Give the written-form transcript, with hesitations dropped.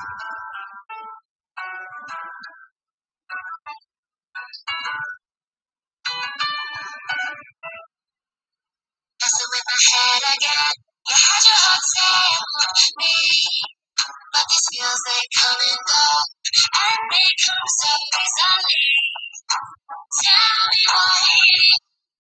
Messing with my head again. You had your heart set on me, but these feels they come and go, and they come so easily. Tell me why.